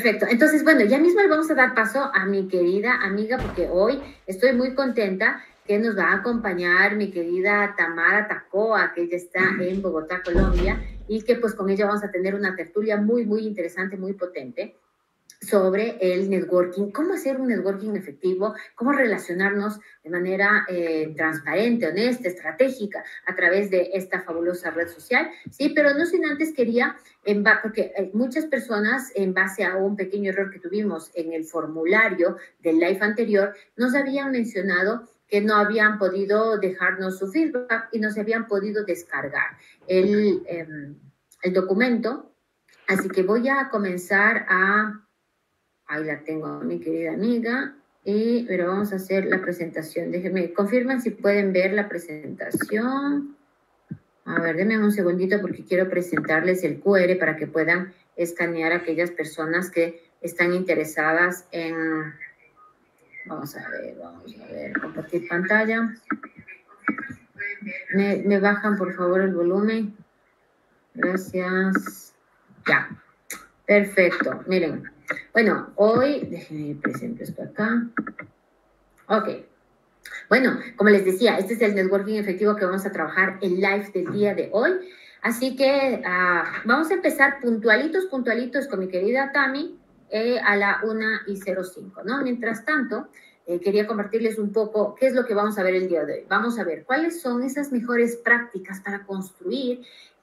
Perfecto. Entonces, bueno, ya mismo le vamos a dar paso a mi querida amiga, porque hoy estoy muy contenta que nos va a acompañar mi querida Tamara Tacoa, que ella está en Bogotá, Colombia, y que pues con ella vamos a tener una tertulia muy, muy interesante, muy potente sobre el networking, cómo hacer un networking efectivo, cómo relacionarnos de manera transparente, honesta, estratégica a través de esta fabulosa red social, ¿sí? Pero no sin antes quería, porque muchas personas, en base a un pequeño error que tuvimos en el formulario del live anterior, nos habían mencionado que no habían podido dejarnos su feedback y no se habían podido descargar el documento. Así que voy a comenzar a... Ahí la tengo, mi querida amiga. Pero vamos a hacer la presentación. Déjenme, confirman si pueden ver la presentación. A ver, denme un segundito porque quiero presentarles el QR para que puedan escanear a aquellas personas que están interesadas en... Vamos a ver, compartir pantalla. ¿Me bajan, por favor, el volumen? Gracias. Ya, perfecto. Miren, bueno, hoy, déjenme presento esto acá. Ok. Bueno, como les decía, este es el networking efectivo que vamos a trabajar el live del día de hoy. Así que vamos a empezar puntualitos con mi querida Tami a la 1:05, ¿no? Mientras tanto, quería compartirles un poco qué es lo que vamos a ver el día de hoy. Vamos a ver cuáles son esas mejores prácticas para construir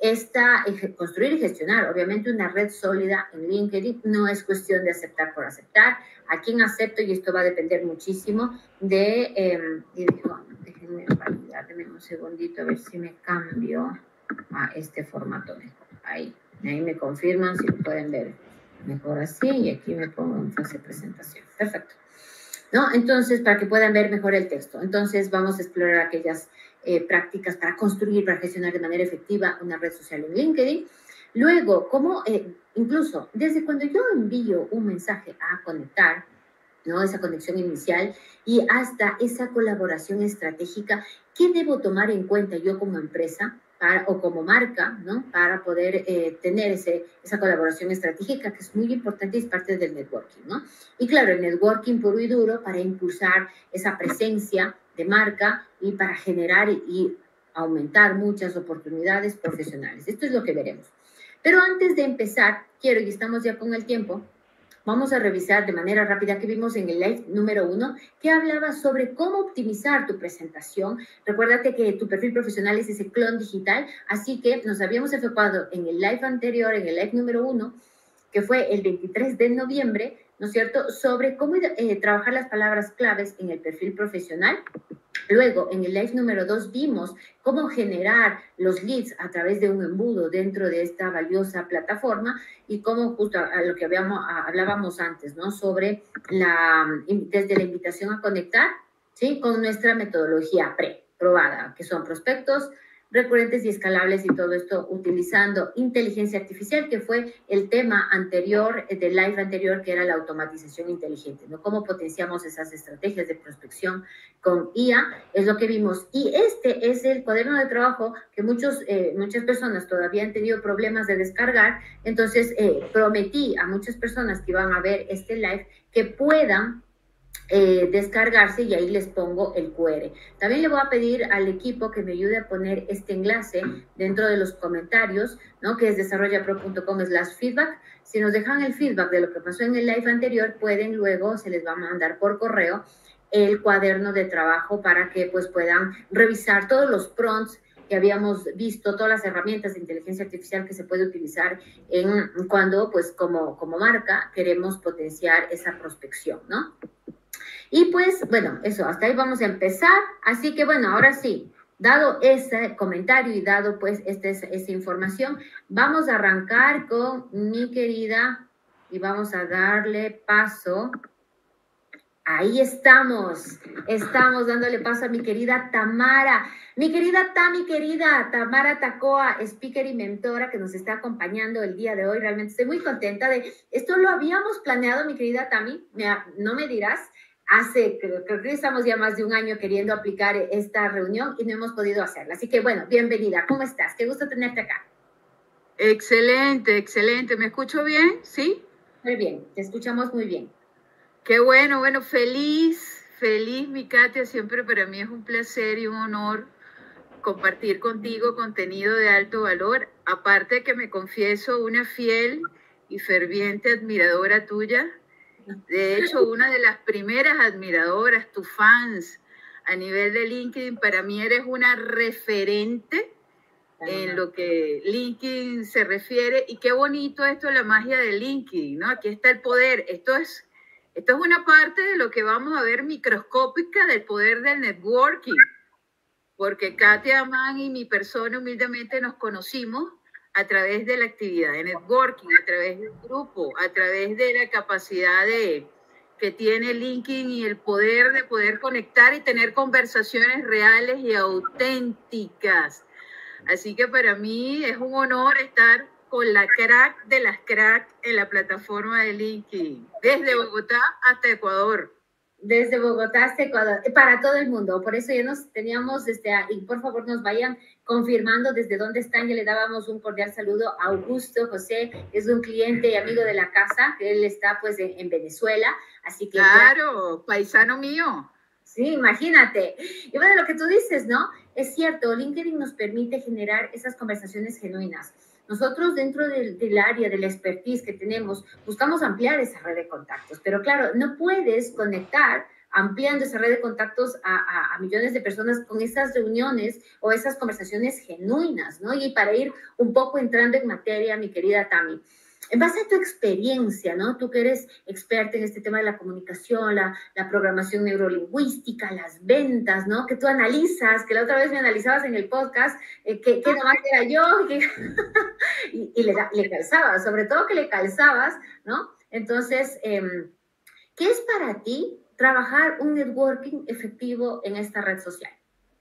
y gestionar, obviamente, una red sólida en LinkedIn. No es cuestión de aceptar por aceptar. A quién acepto, y esto va a depender muchísimo de... déjenme validar, denme un segundito a ver si me cambio a este formato mejor. Ahí me confirman si lo pueden ver mejor así, y aquí me pongo en fase de presentación. Perfecto. ¿No? Entonces, para que puedan ver mejor el texto. Entonces, vamos a explorar aquellas prácticas para construir, para gestionar de manera efectiva una red social en LinkedIn. Luego, cómo incluso desde cuando yo envío un mensaje a conectar, ¿no? Esa conexión inicial y hasta esa colaboración estratégica, ¿qué debo tomar en cuenta yo como empresa o como marca, ¿no? Para poder tener esa colaboración estratégica, que es muy importante y es parte del networking, ¿no? Y claro, el networking puro y duro para impulsar esa presencia de marca y para generar y aumentar muchas oportunidades profesionales. Esto es lo que veremos. Pero antes de empezar, quiero, y estamos ya con el tiempo, vamos a revisar de manera rápida que vimos en el live número 1, que hablaba sobre cómo optimizar tu presentación. Recuérdate que tu perfil profesional es ese clon digital, así que nos habíamos enfocado en el live anterior, en el live número 1, que fue el 23 de noviembre, ¿no es cierto?, sobre cómo trabajar las palabras claves en el perfil profesional. Luego, en el live número 2 vimos cómo generar los leads a través de un embudo dentro de esta valiosa plataforma y cómo, justo a lo que hablábamos antes, ¿no? Sobre desde la invitación a conectar, ¿sí? Con nuestra metodología probada, que son prospectos recurrentes y escalables, y todo esto utilizando inteligencia artificial, que fue el tema anterior, del live anterior, que era la automatización inteligente, ¿no? Cómo potenciamos esas estrategias de prospección con IA, es lo que vimos. Y este es el cuaderno de trabajo que muchas personas todavía han tenido problemas de descargar. Entonces, prometí a muchas personas que iban a ver este live que puedan descargarse, y ahí les pongo el QR. También le voy a pedir al equipo que me ayude a poner este enlace dentro de los comentarios, ¿no? Que es desarrollapro.com/feedback. Si nos dejan el feedback de lo que pasó en el live anterior, pueden luego, se les va a mandar por correo el cuaderno de trabajo para que pues puedan revisar todos los prompts que habíamos visto, todas las herramientas de inteligencia artificial que se puede utilizar cuando pues como marca queremos potenciar esa prospección, ¿no? Y pues, bueno, eso, hasta ahí vamos a empezar. Así que, bueno, ahora sí, dado ese comentario y dado pues esta información, vamos a arrancar con mi querida, y vamos a darle paso. Ahí estamos dándole paso a mi querida Tamara, mi querida Tamara Tacoa, speaker y mentora que nos está acompañando el día de hoy. Realmente estoy muy contenta de esto. Lo habíamos planeado, mi querida Tami, no me dirás, creo que estamos ya más de un año queriendo aplicar esta reunión y no hemos podido hacerla. Así que bueno, bienvenida, ¿cómo estás? Qué gusto tenerte acá. Excelente, excelente. ¿Me escucho bien? ¿Sí? Muy bien, te escuchamos muy bien. Qué bueno, bueno, feliz, feliz, mi Katia. Siempre para mí es un placer y un honor compartir contigo contenido de alto valor. Aparte de que me confieso una fiel y ferviente admiradora tuya. De hecho, una de las primeras admiradoras, tus fans a nivel de LinkedIn, para mí eres una referente en lo que LinkedIn se refiere. Y qué bonito esto, la magia de LinkedIn, ¿no? Aquí está el poder. Esto es una parte de lo que vamos a ver microscópica del poder del networking, porque Katia Amán y mi persona humildemente nos conocimos a través de la actividad de networking, a través del grupo, a través de la capacidad que tiene LinkedIn y el poder de poder conectar y tener conversaciones reales y auténticas. Así que para mí es un honor estar con la crack de las cracks en la plataforma de LinkedIn, desde Bogotá hasta Ecuador. Desde Bogotá hasta Ecuador, para todo el mundo. Por eso ya nos teníamos, y por favor nos vayan confirmando desde dónde están. Ya le dábamos un cordial saludo a Augusto José, es un cliente y amigo de la casa, que él está pues en Venezuela, así que claro, paisano mío. Sí, imagínate. Y bueno, lo que tú dices, ¿no? Es cierto, LinkedIn nos permite generar esas conversaciones genuinas. Nosotros dentro del área, de la expertise que tenemos, buscamos ampliar esa red de contactos, pero claro, no puedes conectar ampliando esa red de contactos a millones de personas con esas reuniones o esas conversaciones genuinas, ¿no? Y para ir un poco entrando en materia, mi querida Tami, en base a tu experiencia, ¿no? Tú que eres experta en este tema de la comunicación, la programación neurolingüística, las ventas, ¿no? Que tú analizas, que la otra vez me analizabas en el podcast, que nomás era yo, y le calzabas, sobre todo que le calzabas, ¿no? Entonces, ¿qué es para ti trabajar un networking efectivo en esta red social?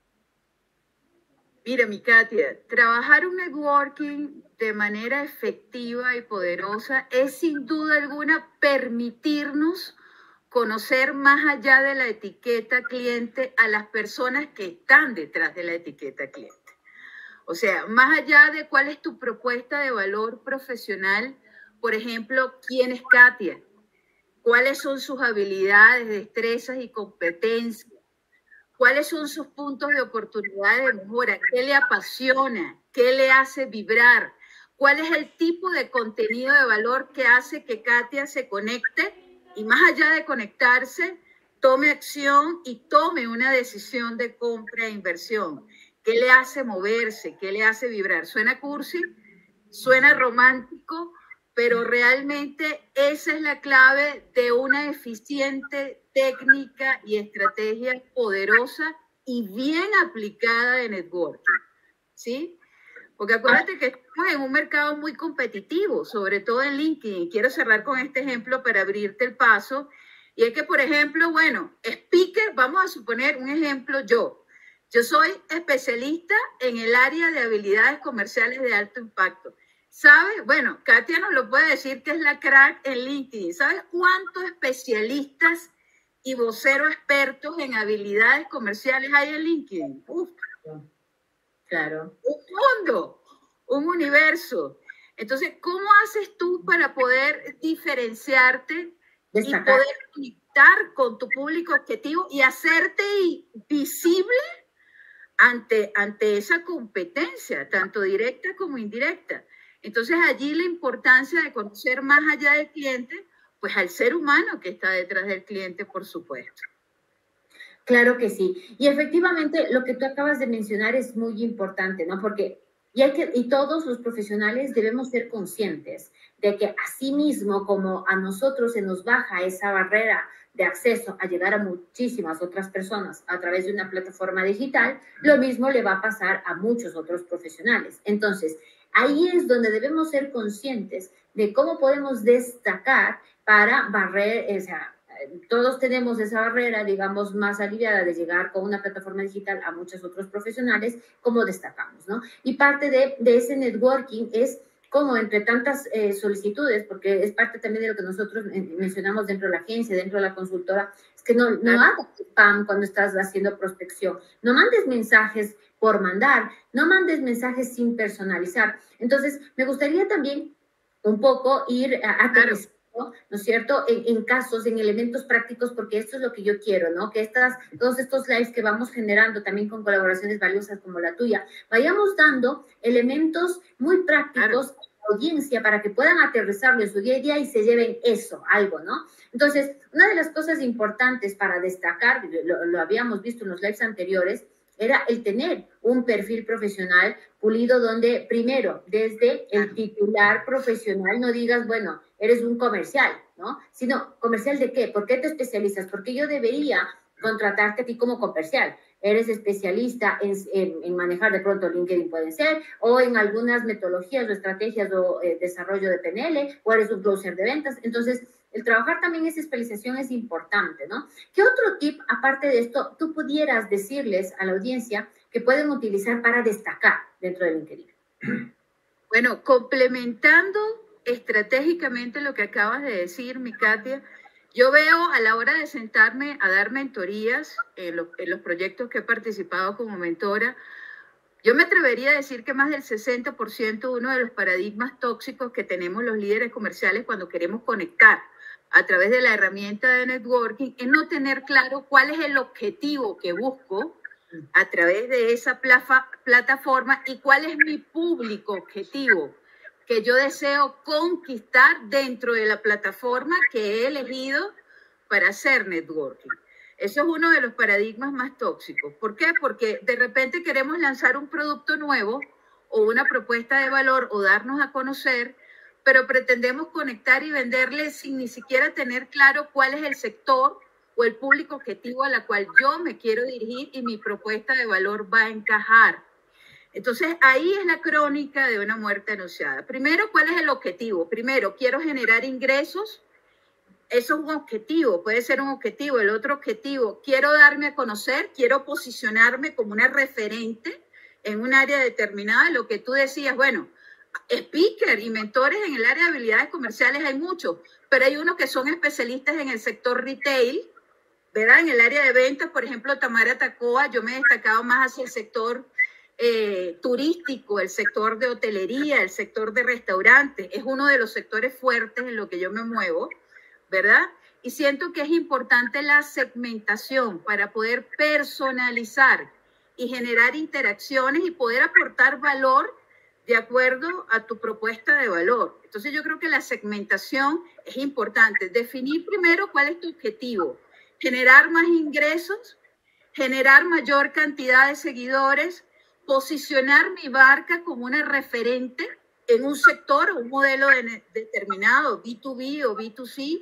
Mira, mi Katia, trabajar un networking de manera efectiva y poderosa es sin duda alguna permitirnos conocer más allá de la etiqueta cliente a las personas que están detrás de la etiqueta cliente. O sea, más allá de cuál es tu propuesta de valor profesional, por ejemplo, ¿quién es Katia? ¿Cuáles son sus habilidades, destrezas y competencias? ¿Cuáles son sus puntos de oportunidad de mejora? ¿Qué le apasiona? ¿Qué le hace vibrar? ¿Cuál es el tipo de contenido de valor que hace que Katia se conecte y más allá de conectarse, tome acción y tome una decisión de compra e inversión? ¿Qué le hace moverse? ¿Qué le hace vibrar? ¿Suena cursi? ¿Suena romántico? Pero realmente esa es la clave de una eficiente técnica y estrategia poderosa y bien aplicada de networking, ¿sí? Porque acuérdate que estamos en un mercado muy competitivo, sobre todo en LinkedIn. Quiero cerrar con este ejemplo para abrirte el paso. Y es que, por ejemplo, bueno, speaker, vamos a suponer un ejemplo yo. Yo soy especialista en el área de habilidades comerciales de alto impacto. ¿Sabes? Bueno, Katia nos lo puede decir que es la crack en LinkedIn. ¿Sabes cuántos especialistas y voceros expertos en habilidades comerciales hay en LinkedIn? Uf, Claro. un mundo, un universo. Entonces, ¿cómo haces tú para poder diferenciarte y Destacar. poder conectar con tu público objetivo y hacerte visible ante esa competencia, tanto directa como indirecta? Entonces, allí la importancia de conocer más allá del cliente, pues al ser humano que está detrás del cliente, por supuesto. Claro que sí. Y efectivamente, lo que tú acabas de mencionar es muy importante, ¿no? Porque y todos los profesionales debemos ser conscientes de que así mismo como a nosotros se nos baja esa barrera de acceso a llegar a muchísimas otras personas a través de una plataforma digital, lo mismo le va a pasar a muchos otros profesionales. Entonces, ahí es donde debemos ser conscientes de cómo podemos destacar para barrer, o sea, todos tenemos esa barrera, digamos, más aliviada de llegar con una plataforma digital a muchos otros profesionales, como destacamos, ¿no? Y parte de ese networking es como entre tantas solicitudes, porque es parte también de lo que nosotros mencionamos dentro de la agencia, dentro de la consultora, es que no hagas spam cuando estás haciendo prospección, no mandes mensajes por mandar, no mandes mensajes sin personalizar. Entonces, me gustaría también un poco ir a Claro. ¿no es cierto? En casos, en elementos prácticos, porque esto es lo que yo quiero, ¿no? Que todos estos lives que vamos generando también con colaboraciones valiosas como la tuya, vayamos dando elementos muy prácticos a la audiencia para que puedan aterrizarlo en su día a día y se lleven eso, algo, ¿no? Entonces, una de las cosas importantes para destacar, lo habíamos visto en los lives anteriores, era el tener un perfil profesional pulido donde primero, desde el titular profesional, no digas, bueno, eres un comercial, ¿no? Sino, ¿comercial de qué? ¿Por qué te especializas? Porque yo debería contratarte a ti como comercial. Eres especialista en manejar de pronto LinkedIn, puede ser, o en algunas metodologías o estrategias o desarrollo de PNL, o eres un closer de ventas. Entonces, el trabajar también esa especialización es importante, ¿no? ¿Qué otro tip, aparte de esto, tú pudieras decirles a la audiencia que pueden utilizar para destacar dentro de LinkedIn? Bueno, complementando estratégicamente lo que acabas de decir, mi Katia, yo veo a la hora de sentarme a dar mentorías en los proyectos que he participado como mentora, yo me atrevería a decir que más del 60% uno de los paradigmas tóxicos que tenemos los líderes comerciales cuando queremos conectar a través de la herramienta de networking es no tener claro cuál es el objetivo que busco a través de esa plataforma y cuál es mi público objetivo que yo deseo conquistar dentro de la plataforma que he elegido para hacer networking. Eso es uno de los paradigmas más tóxicos. ¿Por qué? Porque de repente queremos lanzar un producto nuevo o una propuesta de valor o darnos a conocer, pero pretendemos conectar y venderle sin ni siquiera tener claro cuál es el sector o el público objetivo a la cual yo me quiero dirigir y mi propuesta de valor va a encajar. Entonces, ahí es la crónica de una muerte anunciada. Primero, ¿cuál es el objetivo? Primero, quiero generar ingresos. Eso es un objetivo, puede ser un objetivo. El otro objetivo, quiero darme a conocer, quiero posicionarme como una referente en un área determinada. Lo que tú decías, bueno, speaker y mentores en el área de habilidades comerciales hay muchos, pero hay unos que son especialistas en el sector retail, ¿verdad? En el área de ventas, por ejemplo, Tamara Tacoa, yo me he destacado más hacia el sector turístico, el sector de hotelería, el sector de restaurantes. Es uno de los sectores fuertes en lo que yo me muevo, ¿verdad? Y siento que es importante la segmentación para poder personalizar y generar interacciones y poder aportar valor de acuerdo a tu propuesta de valor. Entonces yo creo que la segmentación es importante. Definir primero cuál es tu objetivo. Generar más ingresos, generar mayor cantidad de seguidores, posicionar mi marca como una referente en un sector o un modelo determinado, B2B o B2C,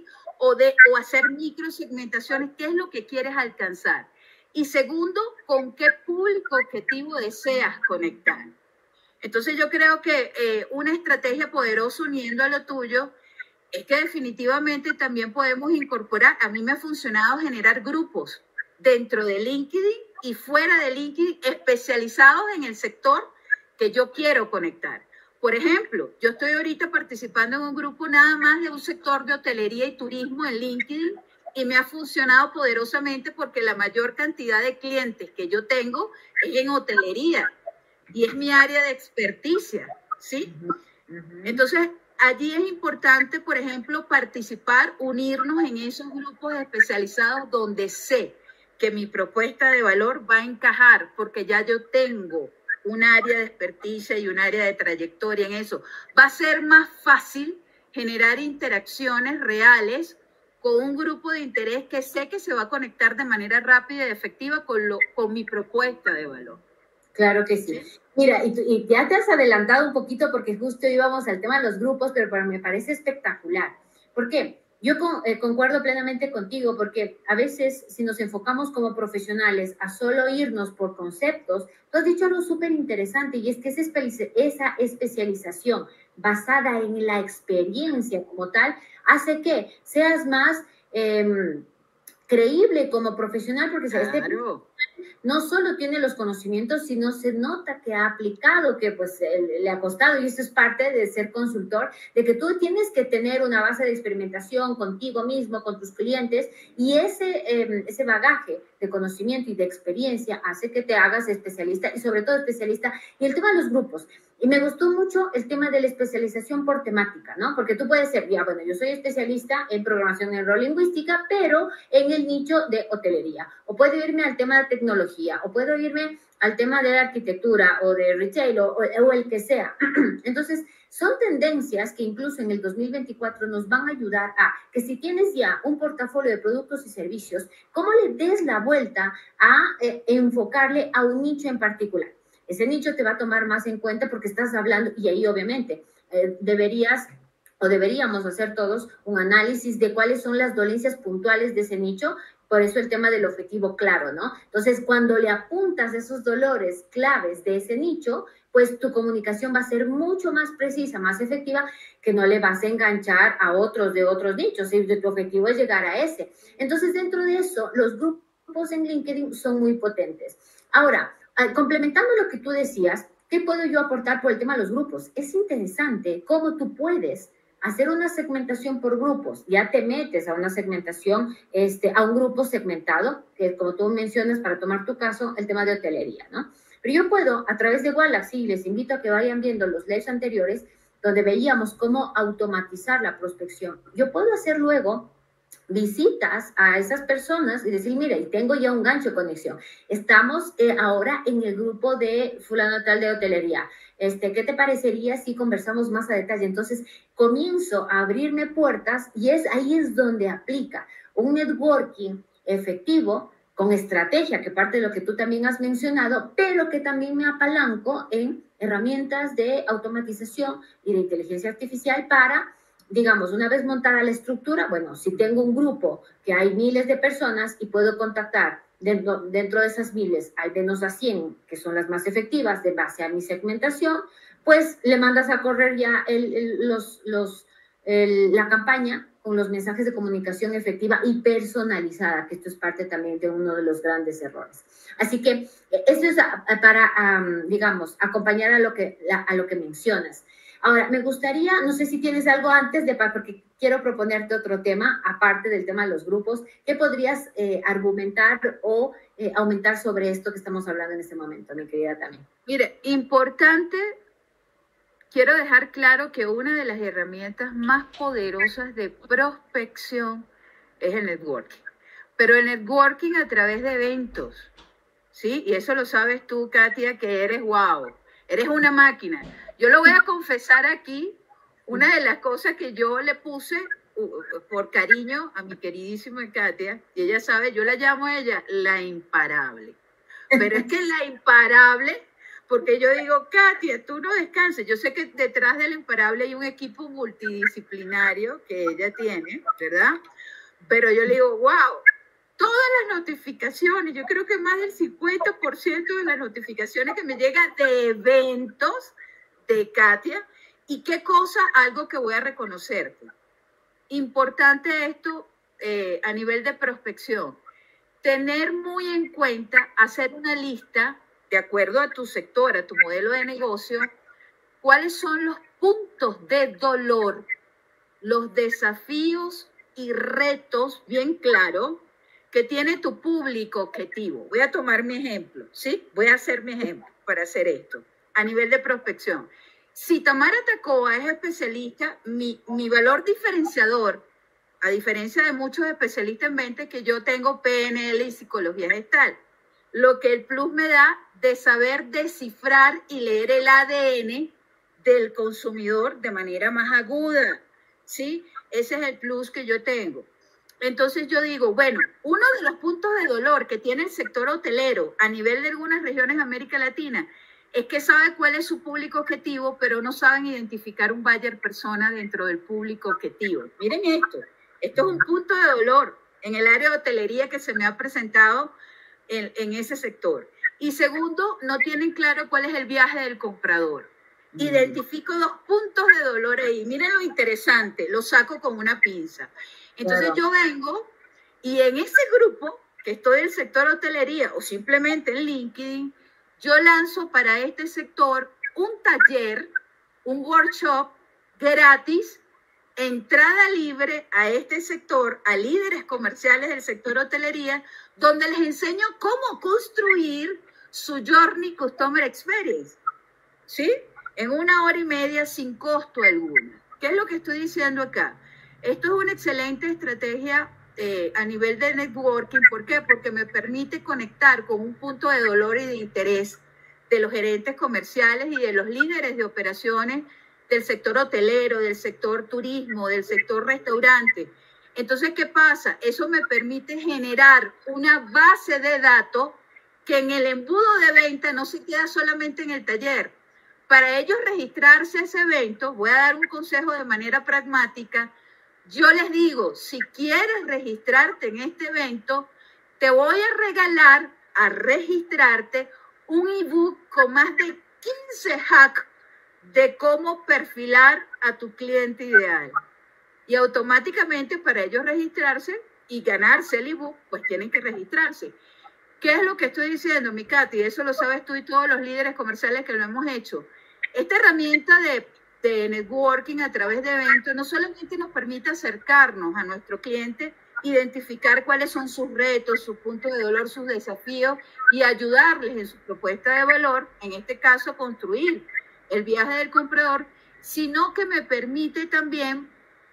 o hacer microsegmentaciones, ¿qué es lo que quieres alcanzar? Y segundo, ¿con qué público objetivo deseas conectar? Entonces yo creo que una estrategia poderosa uniendo a lo tuyo es que definitivamente también podemos incorporar, a mí me ha funcionado generar grupos dentro de LinkedIn y fuera de LinkedIn especializados en el sector que yo quiero conectar. Por ejemplo, yo estoy ahorita participando en un grupo nada más de un sector de hotelería y turismo en LinkedIn y me ha funcionado poderosamente porque la mayor cantidad de clientes que yo tengo es en hotelería y es mi área de experticia, ¿sí? Entonces, allí es importante, por ejemplo, participar, unirnos en esos grupos especializados donde sé que mi propuesta de valor va a encajar porque ya yo tengo un área de experticia y un área de trayectoria en eso. Va a ser más fácil generar interacciones reales con un grupo de interés que sé que se va a conectar de manera rápida y efectiva con mi propuesta de valor. Claro que sí. Mira, y ya te has adelantado un poquito porque justo íbamos al tema de los grupos, pero me parece espectacular. ¿Por qué? Yo concuerdo plenamente contigo porque a veces si nos enfocamos como profesionales a solo irnos por conceptos, tú has dicho algo súper interesante y es que esa especialización basada en la experiencia como tal hace que seas más creíble como profesional porque claro. no solo tiene los conocimientos, sino se nota que ha aplicado, que pues le ha costado, y eso es parte de ser consultor, de que tú tienes que tener una base de experimentación contigo mismo, con tus clientes, y ese bagaje de conocimiento y de experiencia hace que te hagas especialista, y sobre todo especialista, y el tema de los grupos. Y me gustó mucho el tema de la especialización por temática, ¿no? Porque tú puedes ser, ya, bueno, yo soy especialista en programación neurolingüística, pero en el nicho de hotelería. O puedo irme al tema de tecnología, o puedo irme al tema de arquitectura, o de retail, o el que sea. Entonces, son tendencias que incluso en el 2024 nos van a ayudar a que si tienes ya un portafolio de productos y servicios, ¿cómo le des la vuelta a enfocarle a un nicho en particular? Ese nicho te va a tomar más en cuenta porque estás hablando, y ahí obviamente deberías o deberíamos hacer todos un análisis de cuáles son las dolencias puntuales de ese nicho. Por eso el tema del objetivo claro, ¿no? Entonces, cuando le apuntas esos dolores claves de ese nicho, pues tu comunicación va a ser mucho más precisa, más efectiva, que no le vas a enganchar a otros de otros nichos, si tu objetivo es llegar a ese. Entonces, dentro de eso, los grupos en LinkedIn son muy potentes. Ahora, complementando lo que tú decías, ¿qué puedo yo aportar por el tema de los grupos? Es interesante cómo tú puedes hacer una segmentación por grupos. Ya te metes a una segmentación, a un grupo segmentado, que como tú mencionas, para tomar tu caso, el tema de hotelería, ¿no? Pero yo puedo, a través de Wallace, y les invito a que vayan viendo los lives anteriores, donde veíamos cómo automatizar la prospección. Yo puedo hacer luego visitas a esas personas y decir, mira, y tengo ya un gancho de conexión. Estamos ahora en el grupo de fulano tal de hotelería. ¿Qué te parecería si conversamos más a detalle? Entonces, comienzo a abrirme puertas y ahí es donde aplica un networking efectivo con estrategia, que parte de lo que tú también has mencionado, pero que también me apalanco en herramientas de automatización y de inteligencia artificial para, digamos, una vez montada la estructura, bueno, si tengo un grupo que hay miles de personas y puedo contactar dentro de esas miles, al menos a 100, que son las más efectivas de base a mi segmentación, pues le mandas a correr ya la campaña con los mensajes de comunicación efectiva y personalizada, que esto es parte también de uno de los grandes errores. Así que esto es para, digamos, acompañar a lo que mencionas. Ahora, me gustaría, no sé si tienes algo antes porque quiero proponerte otro tema, aparte del tema de los grupos, ¿qué podrías argumentar o aumentar sobre esto que estamos hablando en este momento, mi querida Tami? Mire, importante, quiero dejar claro que una de las herramientas más poderosas de prospección es el networking, pero el networking a través de eventos, ¿sí? Y eso lo sabes tú, Katia, que eres wow, eres una máquina. Yo lo voy a confesar aquí, una de las cosas que yo le puse por cariño a mi queridísima Katia, y ella sabe, yo la llamo a ella la imparable. Pero es que la imparable, porque yo digo, Katia, tú no descanses. Yo sé que detrás del imparable hay un equipo multidisciplinario que ella tiene, ¿verdad? Pero yo le digo, wow, todas las notificaciones, yo creo que más del 50% de las notificaciones que me llegan de eventos de Katia. ¿Y qué cosa? Algo que voy a reconocerte. Importante esto a nivel de prospección. Tener muy en cuenta, hacer una lista, de acuerdo a tu sector, a tu modelo de negocio, cuáles son los puntos de dolor, los desafíos y retos, bien claro, que tiene tu público objetivo. Voy a tomar mi ejemplo, ¿sí? Voy a hacer mi ejemplo para hacer esto a nivel de prospección. Si Tamara Tacoa es especialista, mi valor diferenciador, a diferencia de muchos especialistas en mente, que yo tengo PNL y psicología gestal, lo que el plus me da de saber descifrar y leer el ADN del consumidor de manera más aguda, ¿sí? Ese es el plus que yo tengo. Entonces yo digo, bueno, uno de los puntos de dolor que tiene el sector hotelero a nivel de algunas regiones de América Latina es que sabe cuál es su público objetivo, pero no saben identificar un buyer persona dentro del público objetivo. Miren esto es un punto de dolor en el área de hotelería que se me ha presentado en ese sector. Y segundo, no tienen claro cuál es el viaje del comprador. Identifico 2 puntos de dolor ahí. Miren lo interesante, lo saco con una pinza. Entonces yo vengo y en ese grupo que estoy del sector hotelería o simplemente en LinkedIn, yo lanzo para este sector un taller, un workshop gratis, entrada libre a este sector, a líderes comerciales del sector hotelería, donde les enseño cómo construir su Journey Customer Experience, ¿sí? en 1 hora y media sin costo alguno. ¿Qué es lo que estoy diciendo acá? Esto es una excelente estrategia a nivel de networking. ¿Por qué? Porque me permite conectar con un punto de dolor y de interés de los gerentes comerciales y de los líderes de operaciones del sector hotelero, del sector turismo, del sector restaurante. Entonces, ¿qué pasa? Eso me permite generar una base de datos que en el embudo de venta no se queda solamente en el taller. Para ellos registrarse a ese evento, voy a dar un consejo de manera pragmática. Yo les digo, si quieres registrarte en este evento, te voy a regalar a registrarte un ebook con más de 15 hacks de cómo perfilar a tu cliente ideal. Y automáticamente para ellos registrarse y ganarse el ebook, pues tienen que registrarse. ¿Qué es lo que estoy diciendo, mi Katy? Eso lo sabes tú y todos los líderes comerciales que lo hemos hecho. Esta herramienta de networking a través de eventos no solamente nos permite acercarnos a nuestro cliente, identificar cuáles son sus retos, sus puntos de dolor, sus desafíos y ayudarles en su propuesta de valor, en este caso construir el viaje del comprador, sino que me permite también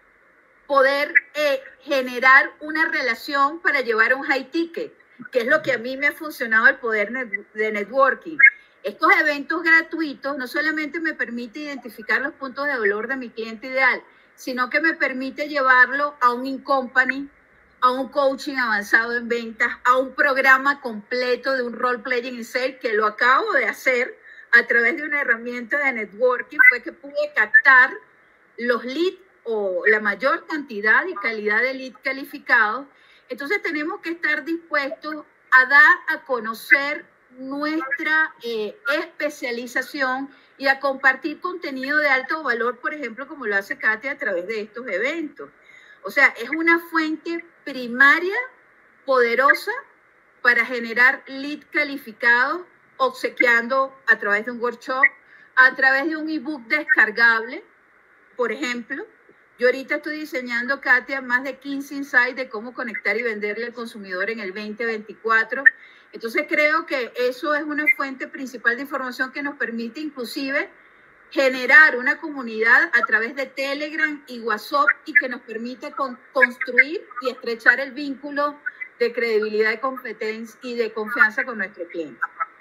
poder generar una relación para llevar un high ticket, que es lo que a mí me ha funcionado el poder de networking. Estos eventos gratuitos no solamente me permite identificar los puntos de dolor de mi cliente ideal, sino que me permite llevarlo a un in-company, a un coaching avanzado en ventas, a un programa completo de un role playing in sales, que lo acabo de hacer a través de una herramienta de networking. Fue que pude captar los leads o la mayor cantidad y calidad de leads calificados. Entonces tenemos que estar dispuestos a dar a conocer nuestra especialización y a compartir contenido de alto valor, por ejemplo, como lo hace Katia a través de estos eventos. O sea, es una fuente primaria poderosa para generar lead calificados, obsequiando a través de un workshop, a través de un ebook descargable, por ejemplo. Yo ahorita estoy diseñando, Katia, más de 15 insights de cómo conectar y venderle al consumidor en el 2024. Entonces creo que eso es una fuente principal de información que nos permite inclusive generar una comunidad a través de Telegram y WhatsApp y que nos permite construir y estrechar el vínculo de credibilidad, de competencia y de confianza con nuestro cliente.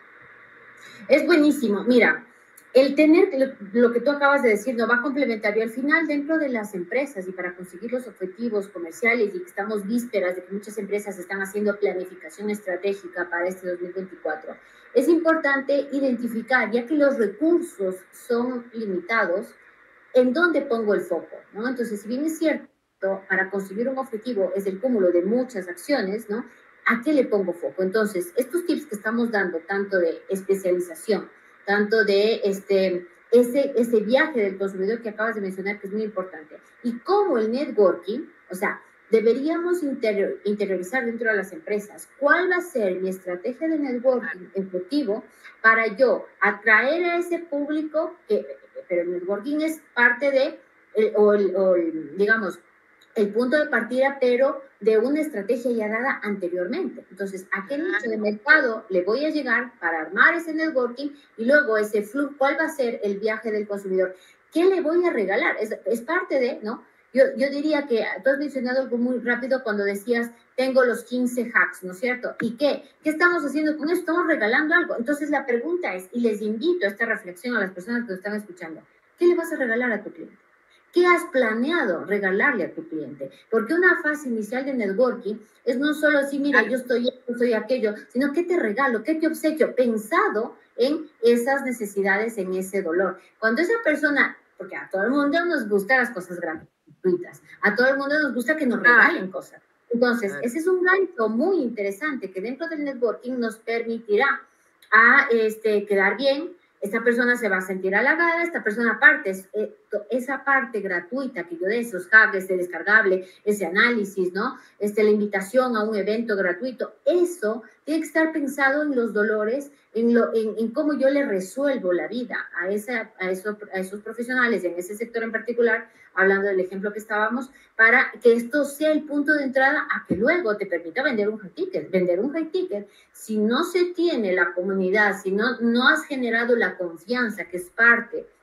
Es buenísimo. Mira, el tener lo que tú acabas de decir no va complementario al final dentro de las empresas y para conseguir los objetivos comerciales y que estamos vísperas de que muchas empresas están haciendo planificación estratégica para este 2024. Es importante identificar, ya que los recursos son limitados, en dónde pongo el foco, ¿no? Entonces, si bien es cierto, para conseguir un objetivo es el cúmulo de muchas acciones, ¿no? ¿A qué le pongo foco? Entonces, estos tips que estamos dando, tanto de especialización, tanto de ese viaje del consumidor que acabas de mencionar, que es muy importante, y cómo el networking, o sea, deberíamos interiorizar dentro de las empresas cuál va a ser mi estrategia de networking efectivo para yo atraer a ese público, pero el networking es parte de, digamos, el punto de partida, pero de una estrategia ya dada anteriormente. Entonces, ¿a qué nicho de mercado le voy a llegar para armar ese networking? Y luego ese flujo, ¿cuál va a ser el viaje del consumidor? ¿Qué le voy a regalar? Es parte de, ¿no? Yo diría que tú has mencionado algo muy rápido cuando decías, tengo los 15 hacks, ¿no es cierto? ¿Y qué? ¿Qué estamos haciendo con esto? Estamos regalando algo. Entonces, la pregunta es, y les invito a esta reflexión a las personas que lo están escuchando, ¿qué le vas a regalar a tu cliente? ¿Qué has planeado regalarle a tu cliente? Porque una fase inicial de networking es no solo así, mira, yo estoy esto, soy aquello, sino qué te regalo, qué te obsequio, pensado en esas necesidades, en ese dolor. Cuando esa persona, porque a todo el mundo nos gustan las cosas gratuitas, a todo el mundo nos gusta que nos regalen cosas. Entonces, ese es un gancho muy interesante que dentro del networking nos permitirá quedar bien. Esta persona se va a sentir halagada, esta persona aparte, esa parte gratuita que yo dé, esos hacks, ese descargable, ese análisis, ¿no? La invitación a un evento gratuito, eso tiene que estar pensado en los dolores, en cómo yo le resuelvo la vida a esos profesionales, en ese sector en particular, hablando del ejemplo que estábamos, para que esto sea el punto de entrada a que luego te permita vender un high ticket. Vender un high ticket, si no se tiene la comunidad, si no has generado la confianza, que es parte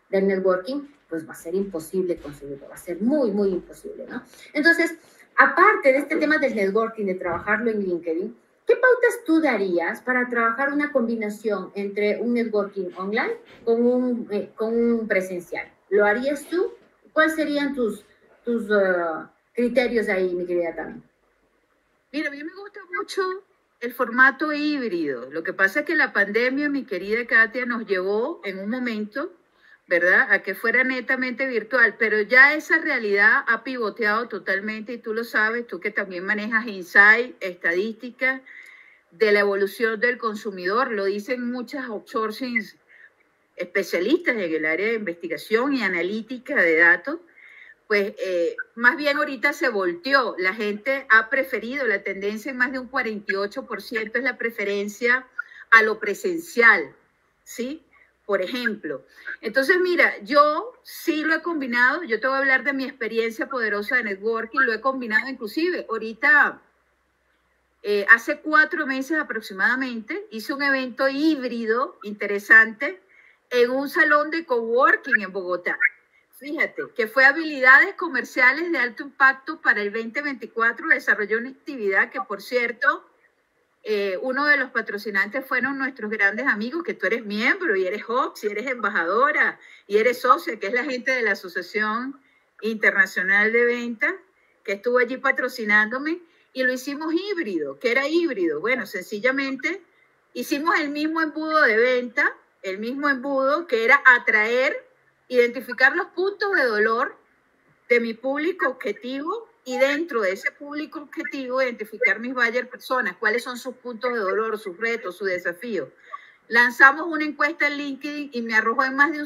del networking, pues va a ser imposible conseguirlo, va a ser muy, muy imposible, ¿no? Entonces, aparte de este tema del networking, de trabajarlo en LinkedIn, ¿qué pautas tú darías para trabajar una combinación entre un networking online con un presencial? ¿Lo harías tú? ¿Cuáles serían tus criterios ahí, mi querida Tami? Mira, a mí me gusta mucho el formato híbrido. Lo que pasa es que la pandemia, mi querida Katia, nos llevó en un momento, ¿verdad?, a que fuera netamente virtual, pero ya esa realidad ha pivoteado totalmente y tú lo sabes, tú que también manejas insight, estadística de la evolución del consumidor, lo dicen muchas outsourcing especialistas en el área de investigación y analítica de datos. Pues más bien ahorita se volteó. La gente ha preferido, la tendencia en más de un 48% es la preferencia a lo presencial, ¿sí? Por ejemplo. Entonces, mira, yo sí lo he combinado, yo te voy a hablar de mi experiencia poderosa de networking, lo he combinado inclusive. Ahorita, hace 4 meses aproximadamente, hice un evento híbrido interesante en un salón de coworking en Bogotá. Fíjate, que fue habilidades comerciales de alto impacto para el 2024. Desarrolló una actividad que, por cierto, uno de los patrocinantes fueron nuestros grandes amigos, que tú eres miembro y eres HOPS y eres embajadora y eres socia, que es la gente de la Asociación Internacional de Venta, que estuvo allí patrocinándome, y lo hicimos híbrido. ¿Qué era híbrido? Bueno, sencillamente hicimos el mismo embudo de venta, el mismo embudo que era atraer, identificar los puntos de dolor de mi público objetivo y dentro de ese público objetivo identificar mis buyer personas, cuáles son sus puntos de dolor, sus retos, sus desafíos. Lanzamos una encuesta en LinkedIn y me arrojó en más de un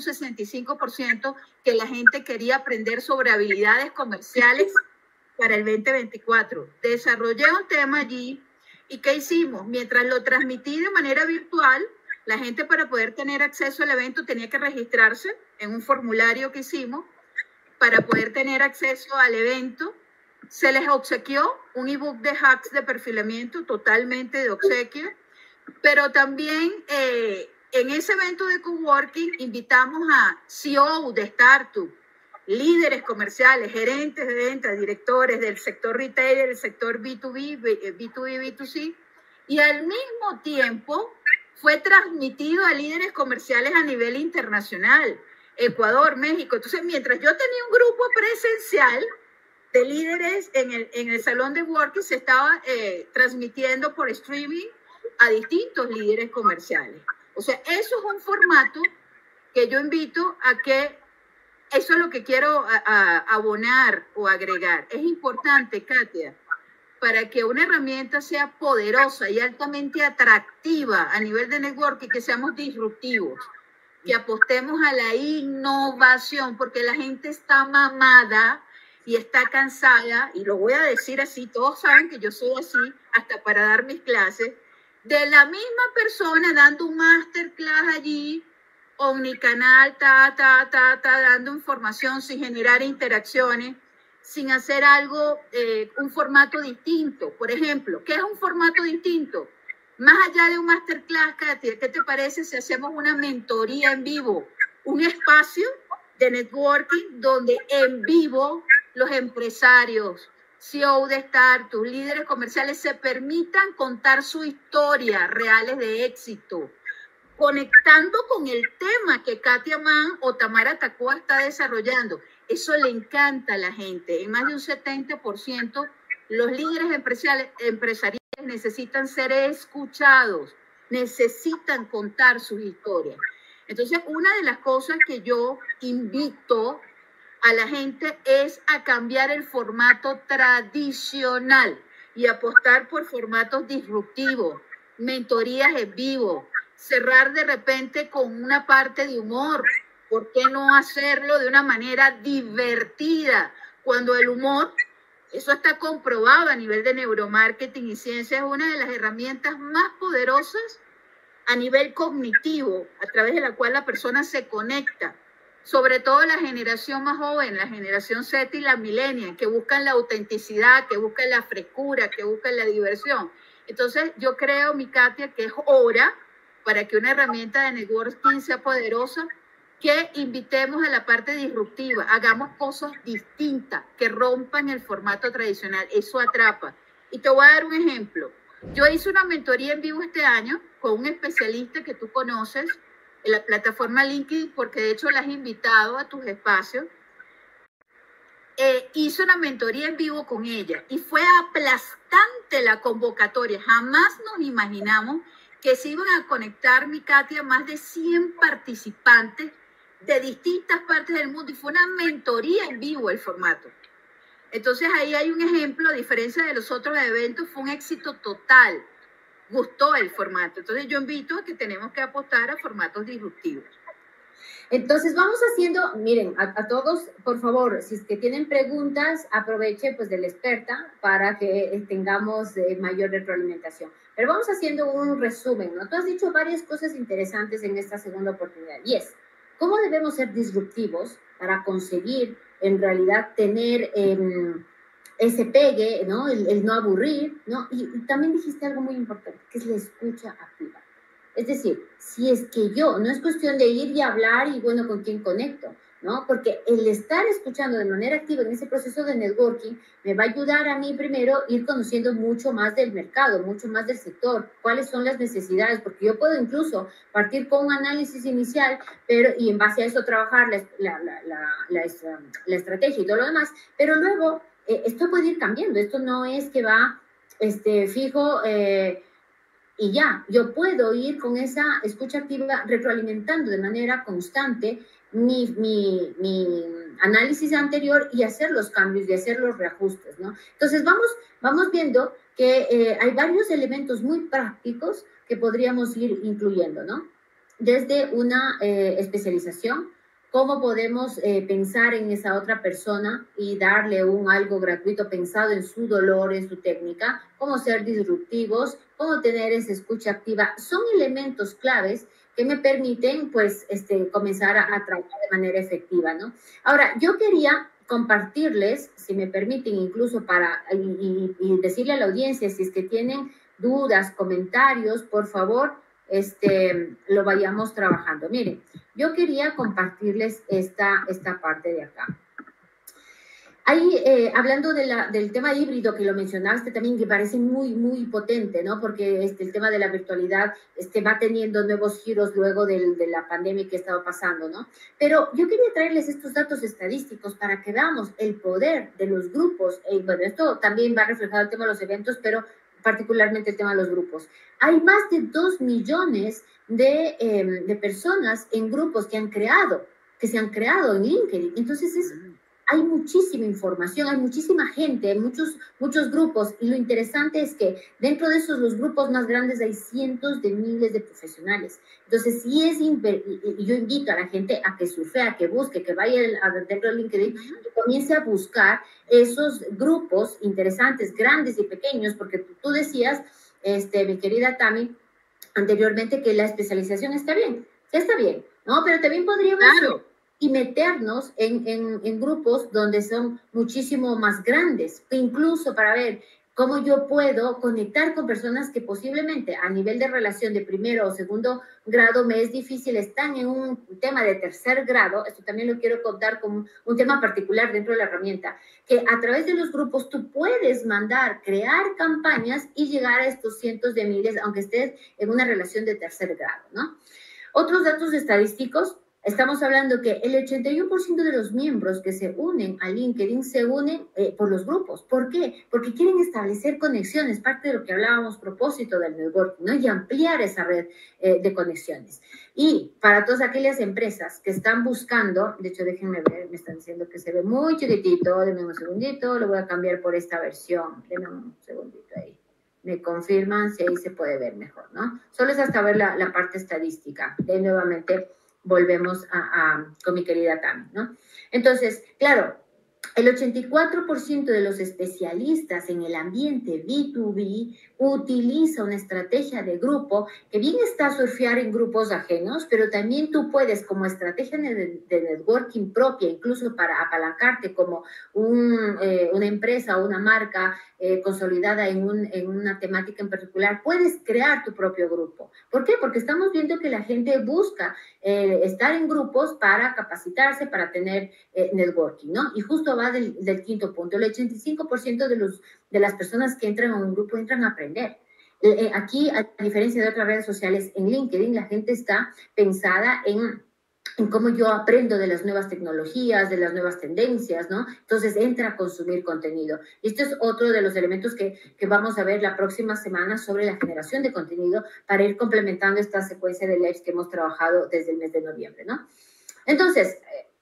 65% que la gente quería aprender sobre habilidades comerciales para el 2024. Desarrollé un tema allí y ¿qué hicimos? Mientras lo transmití de manera virtual, la gente para poder tener acceso al evento tenía que registrarse en un formulario que hicimos para poder tener acceso al evento. Se les obsequió un ebook de hacks de perfilamiento totalmente de obsequio, pero también en ese evento de coworking invitamos a CEO de startup, líderes comerciales, gerentes de ventas, directores del sector retail, del sector B2B, B2B, B2C, y al mismo tiempo fue transmitido a líderes comerciales a nivel internacional, Ecuador, México. Entonces, mientras yo tenía un grupo presencial de líderes en el salón de working, se estaba transmitiendo por streaming a distintos líderes comerciales. O sea, eso es un formato que yo invito a que, eso es lo que quiero abonar o agregar. Es importante, Katia, para que una herramienta sea poderosa y altamente atractiva a nivel de networking, que seamos disruptivos, que apostemos a la innovación, porque la gente está mamada y está cansada, y lo voy a decir así, todos saben que yo soy así, hasta para dar mis clases, de la misma persona dando un masterclass allí, omnicanal, dando información sin generar interacciones, sin hacer algo, un formato distinto. Por ejemplo, ¿qué es un formato distinto? Más allá de un masterclass, Katia, ¿qué te parece si hacemos una mentoría en vivo? Un espacio de networking donde en vivo los empresarios, CEO de startups, líderes comerciales se permitan contar su historia reales de éxito, conectando con el tema que Katia Mann o Tamara Tacoa está desarrollando. Eso le encanta a la gente. En más de un 70%, los líderes empresariales necesitan ser escuchados, necesitan contar sus historias. Entonces, una de las cosas que yo invito a la gente es a cambiar el formato tradicional y apostar por formatos disruptivos, mentorías en vivo, cerrar de repente con una parte de humor. ¿Por qué no hacerlo de una manera divertida? Cuando el humor, eso está comprobado a nivel de neuromarketing y ciencia, es una de las herramientas más poderosas a nivel cognitivo, a través de la cual la persona se conecta. Sobre todo la generación más joven, la generación Z y la millennial, que buscan la autenticidad, que buscan la frescura, que buscan la diversión. Entonces, yo creo, mi Katia, que es hora para que una herramienta de networking sea poderosa, que invitemos a la parte disruptiva, hagamos cosas distintas, que rompan el formato tradicional, eso atrapa. Y te voy a dar un ejemplo. Yo hice una mentoría en vivo este año con un especialista que tú conoces en la plataforma LinkedIn, porque de hecho la has invitado a tus espacios. Hice una mentoría en vivo con ella y fue aplastante la convocatoria. Jamás nos imaginamos que se iban a conectar, mi Katia, más de 100 participantes de distintas partes del mundo y fue una mentoría en vivo el formato. Entonces ahí hay un ejemplo, a diferencia de los otros eventos, fue un éxito total. Gustó el formato. Entonces yo invito a que tenemos que apostar a formatos disruptivos. Entonces vamos haciendo, miren, a todos, por favor, si es que tienen preguntas, aproveche pues de la experta para que tengamos mayor retroalimentación. Pero vamos haciendo un resumen, ¿no? Tú has dicho varias cosas interesantes en esta segunda oportunidad y es, ¿cómo debemos ser disruptivos para conseguir en realidad tener ese pegue, ¿no? El no aburrir, ¿no? Y también dijiste algo muy importante, que es la escucha activa. Es decir, si es que yo, no es cuestión de ir y hablar y bueno, con quién conecto, ¿no? Porque el estar escuchando de manera activa en ese proceso de networking me va a ayudar a mí primero ir conociendo mucho más del mercado, mucho más del sector, cuáles son las necesidades, porque yo puedo incluso partir con un análisis inicial, pero y en base a eso trabajar la estrategia y todo lo demás, pero luego esto puede ir cambiando, esto no es que va fijo, y ya, yo puedo ir con esa escucha activa retroalimentando de manera constante mi análisis anterior y hacer los cambios y hacer los reajustes, ¿no? Entonces vamos viendo que hay varios elementos muy prácticos que podríamos ir incluyendo, ¿no? Desde una especialización, cómo podemos pensar en esa otra persona y darle algo gratuito pensado en su dolor, en su técnica, cómo ser disruptivos, cómo tener esa escucha activa. Son elementos claves que me permiten, pues, comenzar a trabajar de manera efectiva, ¿no? Ahora, yo quería compartirles, si me permiten, incluso para, y decirle a la audiencia, si es que tienen dudas, comentarios, por favor, lo vayamos trabajando. Miren, yo quería compartirles esta parte de acá. Ahí, hablando del tema híbrido que lo mencionaste también, que parece muy potente, ¿no? Porque el tema de la virtualidad va teniendo nuevos giros luego de la pandemia que estaba pasando, ¿no? Pero yo quería traerles estos datos estadísticos para que veamos el poder de los grupos. Bueno, esto también va reflejado el tema de los eventos, pero particularmente el tema de los grupos. Hay más de 2 millones de personas en grupos que se han creado en LinkedIn. Entonces hay muchísima información, hay muchísima gente, hay muchos grupos, y lo interesante es que dentro de los grupos más grandes hay cientos de miles de profesionales. Entonces, y yo invito a la gente a que surfee, a que busque, que vaya dentro de LinkedIn y comience a buscar esos grupos interesantes, grandes y pequeños, porque tú decías, mi querida Tami, anteriormente, que la especialización está bien, ¿no? Pero también podríamos... Claro. Y meternos en grupos donde son muchísimo más grandes, incluso para ver cómo yo puedo conectar con personas que posiblemente a nivel de relación de primero o segundo grado me es difícil, están en un tema de tercer grado. Esto también lo quiero contar como un tema particular dentro de la herramienta, que a través de los grupos tú puedes crear campañas y llegar a estos cientos de miles, aunque estés en una relación de tercer grado, ¿no? Otros datos estadísticos. Estamos hablando que el 81% de los miembros que se unen a LinkedIn se unen por los grupos. ¿Por qué? Porque quieren establecer conexiones, parte de lo que hablábamos, propósito del networking, ¿no? Y ampliar esa red de conexiones. Y para todas aquellas empresas que están buscando, de hecho, déjenme ver, me están diciendo que se ve muy chiquitito, denme un segundito, lo voy a cambiar por esta versión, denme un segundito ahí. Me confirman si ahí se puede ver mejor, ¿no? Solo es hasta ver la parte estadística. De nuevamente volvemos con mi querida Tami, ¿no? Entonces, claro, el 84% de los especialistas en el ambiente B2B utiliza una estrategia de grupo, que bien está surfear en grupos ajenos, pero también tú puedes, como estrategia de networking propia, incluso para apalancarte como una empresa o una marca consolidada en una temática en particular, puedes crear tu propio grupo. ¿Por qué? Porque estamos viendo que la gente busca estar en grupos para capacitarse, para tener networking, ¿no? Y justo va del quinto punto. El 85% de las personas que entran a un grupo entran a aprender. Aquí, a diferencia de otras redes sociales, en LinkedIn la gente está pensada en cómo yo aprendo de las nuevas tecnologías, de las nuevas tendencias, ¿no? Entonces entra a consumir contenido. Y este es otro de los elementos que vamos a ver la próxima semana sobre la generación de contenido para ir complementando esta secuencia de lives que hemos trabajado desde el mes de noviembre, ¿no? Entonces,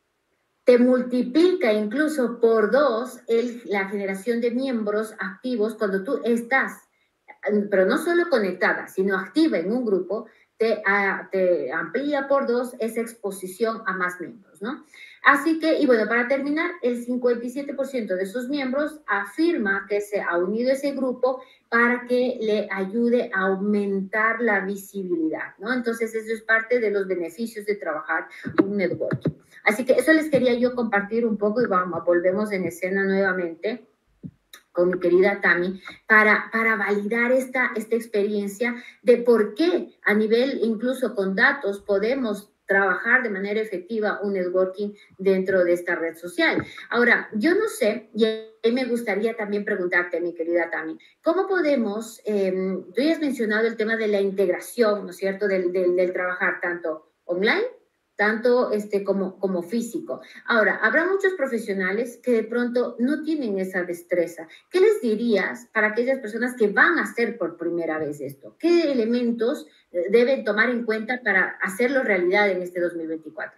te multiplica incluso por 2 la generación de miembros activos cuando tú estás, pero no solo conectada, sino activa en un grupo, te amplía por 2 esa exposición a más miembros, ¿no? Así que, y bueno, para terminar, el 57% de sus miembros afirma que se ha unido a ese grupo para que le ayude a aumentar la visibilidad, ¿no? Entonces, eso es parte de los beneficios de trabajar un networking. Así que eso les quería yo compartir un poco y volvemos en escena nuevamente con mi querida Tami, para validar esta experiencia de por qué a nivel incluso con datos podemos trabajar de manera efectiva un networking dentro de esta red social. Ahora, yo no sé, y me gustaría también preguntarte, mi querida Tami, ¿cómo podemos, tú ya has mencionado el tema de la integración, ¿no es cierto?, del trabajar tanto online tanto como físico. Ahora, habrá muchos profesionales que de pronto no tienen esa destreza. ¿Qué les dirías para aquellas personas que van a hacer por primera vez esto? ¿Qué elementos deben tomar en cuenta para hacerlo realidad en este 2024?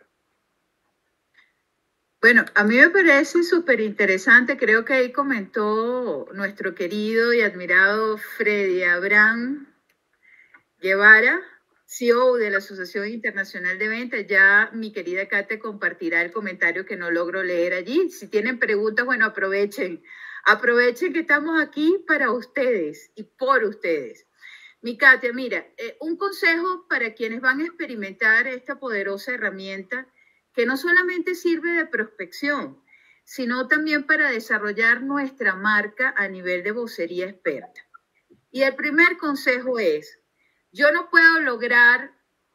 Bueno, a mí me parece súper interesante, creo que ahí comentó nuestro querido y admirado Freddy Abraham Guevara, CEO de la Asociación Internacional de Ventas. Ya mi querida Katia compartirá el comentario que no logro leer allí. Si tienen preguntas, bueno, aprovechen que estamos aquí para ustedes y por ustedes. Mi Katia, mira, un consejo para quienes van a experimentar esta poderosa herramienta que no solamente sirve de prospección, sino también para desarrollar nuestra marca a nivel de vocería experta. Y el primer consejo es, yo no puedo lograr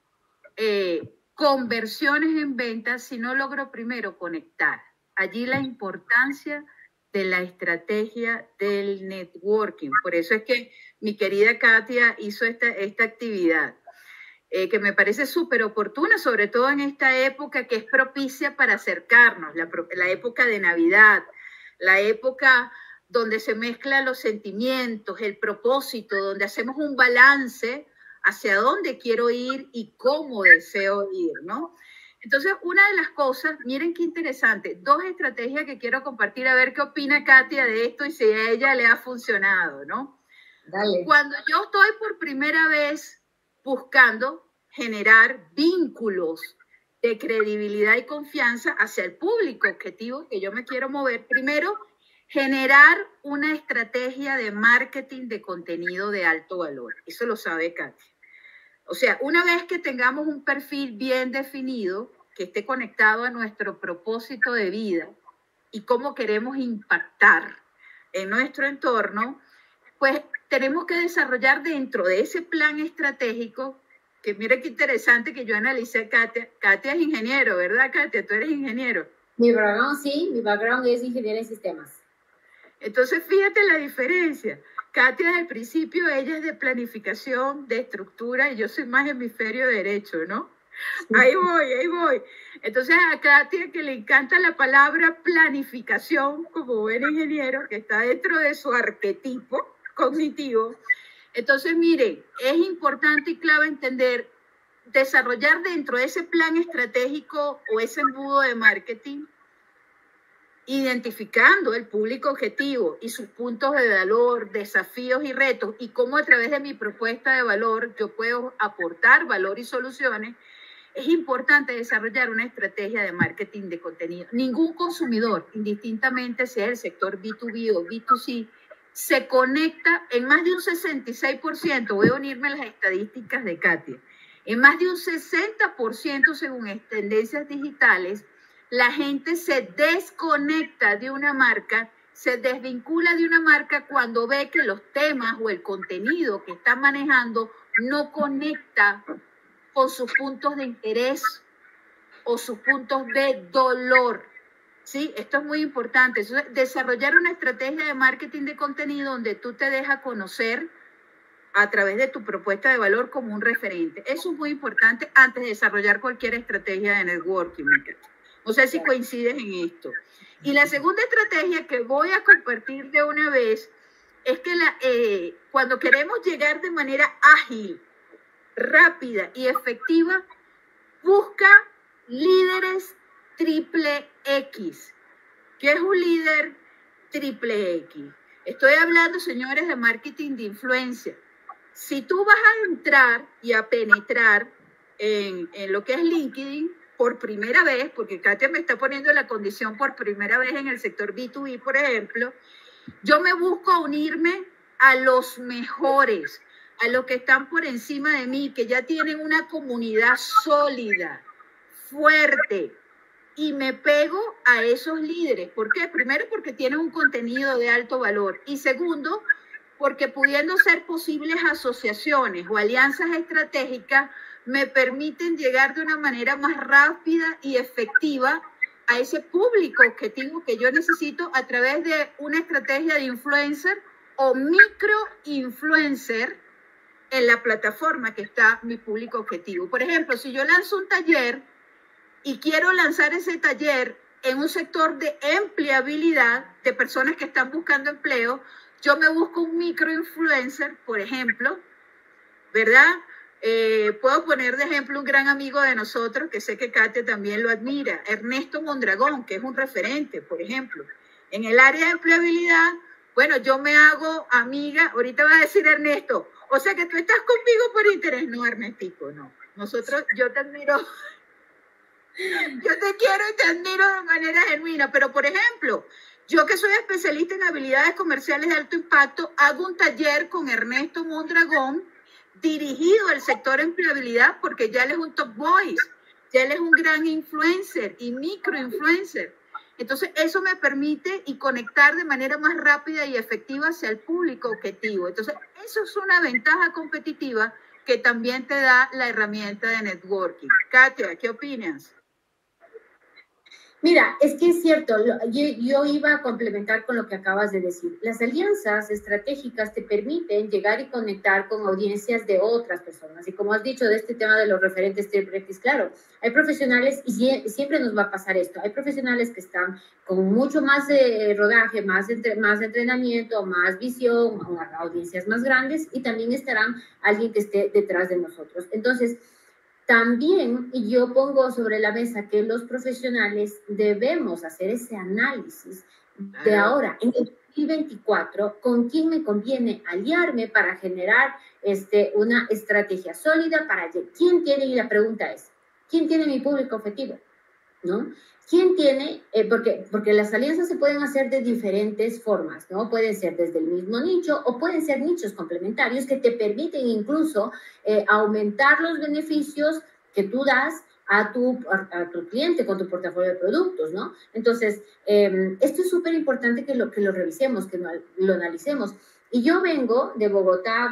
conversiones en ventas si no logro primero conectar. Allí la importancia de la estrategia del networking. Por eso es que mi querida Katia hizo esta actividad, que me parece súper oportuna, sobre todo en esta época que es propicia para acercarnos, la época de Navidad, la época donde se mezclan los sentimientos, el propósito, donde hacemos un balance hacia dónde quiero ir y cómo deseo ir, ¿no? Entonces, una de las cosas, miren qué interesante, 2 estrategias que quiero compartir, a ver qué opina Katia de esto y si a ella le ha funcionado, ¿no? Dale. Cuando yo estoy por primera vez buscando generar vínculos de credibilidad y confianza hacia el público objetivo que yo me quiero mover, primero, generar una estrategia de marketing de contenido de alto valor. Eso lo sabe Katia. O sea, una vez que tengamos un perfil bien definido, que esté conectado a nuestro propósito de vida y cómo queremos impactar en nuestro entorno, pues tenemos que desarrollar dentro de ese plan estratégico, que mira qué interesante que yo analicé a Katia. Katia es ingeniero, ¿verdad, Katia? Tú eres ingeniero. Mi background es ingeniero en sistemas. Entonces, fíjate la diferencia. Katia, desde el principio, ella es de planificación, de estructura, y yo soy más hemisferio derecho, ¿no? Ahí voy. Entonces, a Katia, que le encanta la palabra planificación, como buen ingeniero, que está dentro de su arquetipo cognitivo. Entonces, miren, es importante y clave entender, desarrollar dentro de ese plan estratégico o ese embudo de marketing, identificando el público objetivo y sus puntos de valor, desafíos y retos, y cómo a través de mi propuesta de valor yo puedo aportar valor y soluciones. es importante desarrollar una estrategia de marketing de contenido. Ningún consumidor, indistintamente sea el sector B2B o B2C, se conecta en más de un 66%, voy a unirme a las estadísticas de Katia, en más de un 60% según tendencias digitales, la gente se desconecta de una marca, se desvincula de una marca cuando ve que los temas o el contenido que está manejando no conecta con sus puntos de interés o sus puntos de dolor. ¿Sí? Esto es muy importante. Desarrollar una estrategia de marketing de contenido donde tú te dejas conocer a través de tu propuesta de valor como un referente. Eso es muy importante antes de desarrollar cualquier estrategia de networking. No sé si coincides en esto. Y la segunda estrategia que voy a compartir de una vez es que cuando queremos llegar de manera ágil, rápida y efectiva, busca líderes triple X. ¿Qué es un líder triple X? Estoy hablando, señores, de marketing de influencia. Si tú vas a entrar y a penetrar en lo que es LinkedIn por primera vez, porque Katia me está poniendo la condición por primera vez en el sector B2B, por ejemplo, yo me busco unirme a los mejores, a los que están por encima de mí, que ya tienen una comunidad sólida, fuerte, y me pego a esos líderes. ¿Por qué? Primero, porque tienen un contenido de alto valor, y segundo, porque pudiendo ser posibles asociaciones o alianzas estratégicas, me permiten llegar de una manera más rápida y efectiva a ese público objetivo que yo necesito a través de una estrategia de influencer o micro-influencer en la plataforma que está mi público objetivo. Por ejemplo, si yo lanzo un taller y quiero lanzar ese taller en un sector de empleabilidad de personas que están buscando empleo, yo me busco un microinfluencer, por ejemplo, ¿verdad? Puedo poner de ejemplo un gran amigo de nosotros, que sé que Katia también lo admira, Ernesto Mondragón, que es un referente, por ejemplo. En el área de empleabilidad, bueno, yo me hago amiga, ahorita va a decir Ernesto, o sea que tú estás conmigo por interés. No, Ernestico, no. Yo te admiro, yo te quiero y te admiro de manera genuina, pero por ejemplo, yo que soy especialista en habilidades comerciales de alto impacto, hago un taller con Ernesto Mondragón dirigido al sector empleabilidad porque ya él es un top voice, ya él es un gran influencer y microinfluencer. Entonces, eso me permite y conectar de manera más rápida y efectiva hacia el público objetivo. Entonces, eso es una ventaja competitiva que también te da la herramienta de networking. Katia, ¿qué opinas? Mira, es que es cierto, yo iba a complementar con lo que acabas de decir. Las alianzas estratégicas te permiten llegar y conectar con audiencias de otras personas. Y como has dicho de este tema de los referentes triple X, claro, hay profesionales, y siempre nos va a pasar esto, hay profesionales que están con mucho más rodaje, más entrenamiento, más visión, audiencias más grandes, y también estarán alguien que esté detrás de nosotros. Entonces, también yo pongo sobre la mesa que los profesionales debemos hacer ese análisis de ahora, en el 2024, con quién me conviene aliarme para generar una estrategia sólida para quién tiene, y la pregunta es, ¿quién tiene mi público objetivo? ¿No? ¿Quién tiene? Porque las alianzas se pueden hacer de diferentes formas, ¿no? Pueden ser desde el mismo nicho o pueden ser nichos complementarios que te permiten incluso aumentar los beneficios que tú das a tu cliente con tu portafolio de productos, ¿no? Entonces, esto es súper importante que lo revisemos, que lo analicemos. Y yo vengo de Bogotá